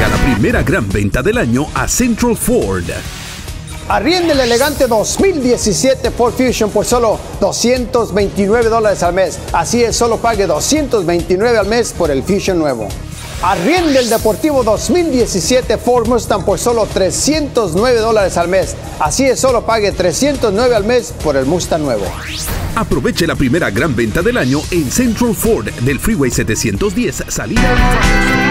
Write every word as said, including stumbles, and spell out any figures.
Llega la primera gran venta del año a Central Ford. Arriende el elegante dos mil diecisiete Ford Fusion por solo doscientos veintinueve dólares al mes. Así es, solo pague doscientos veintinueve al mes por el Fusion nuevo. Arriende el deportivo dos mil diecisiete Ford Mustang por solo trescientos nueve dólares al mes. Así es, solo pague trescientos nueve al mes por el Mustang nuevo. Aproveche la primera gran venta del año en Central Ford del Freeway setecientos diez, salida al